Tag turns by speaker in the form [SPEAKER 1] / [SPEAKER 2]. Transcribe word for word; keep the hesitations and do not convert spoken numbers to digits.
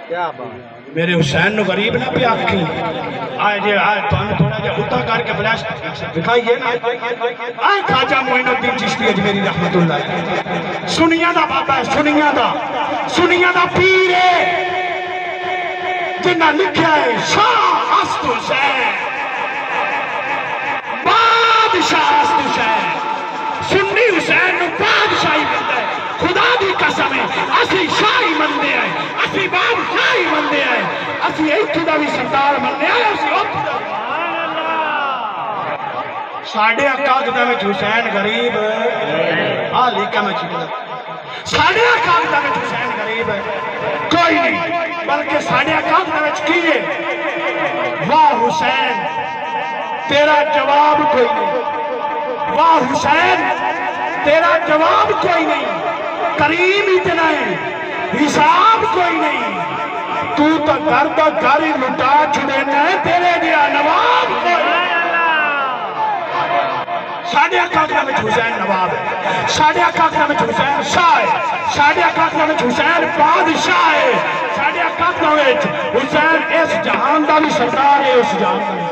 [SPEAKER 1] میرے حسین نو غریب نہ پہ آکھی آئے جے آئے تو ہمیں تھوڑا جا ہوتا کر کے بلاش دکھائیے نا آئے خواجہ معین الدین چشتی اجمیری رحمت اللہ سنیا دا بابا ہے سنیا دا سنیا دا پیر ہے جنہ لکھا ہے شاہ است حسین بادشاہ است حسین سنی حسین نو بادشاہی بنتا ہے خدا دی قسم ہے اسی شاہی مندے آئے اسی بادشاہی مندے آئے اسی ایتھو دا بھی سردار مندے آئے اسی اوتھو دا ساڑھے اکاغ دا میں حسین غریب آلی کا میں چھوڑا ساڑھے اکاغ دا میں حسین غریب کوئی نہیں بلکہ ساڑھے اکاغ دا میں کیے واہ حسین تیرا جواب کوئی نہیں واہ حسین تیرا جواب کوئی نہیں کریم اتنا ہے حساب کوئی نہیں تو تو گھر تو گھر ہی لٹا چھڑینا ہے تیرے دیا نواب کوئی نہیں ساڑھے اکاکرہ میں حسین نواب ہے ساڑھے اکاکرہ میں حسین شاہ ہے ساڑھے اکاکرہ میں حسین بادشاہ ہے ساڑھے اکاکرہ میں حسین اس جہان دا بھی سردار ہے اس جہان دا بھی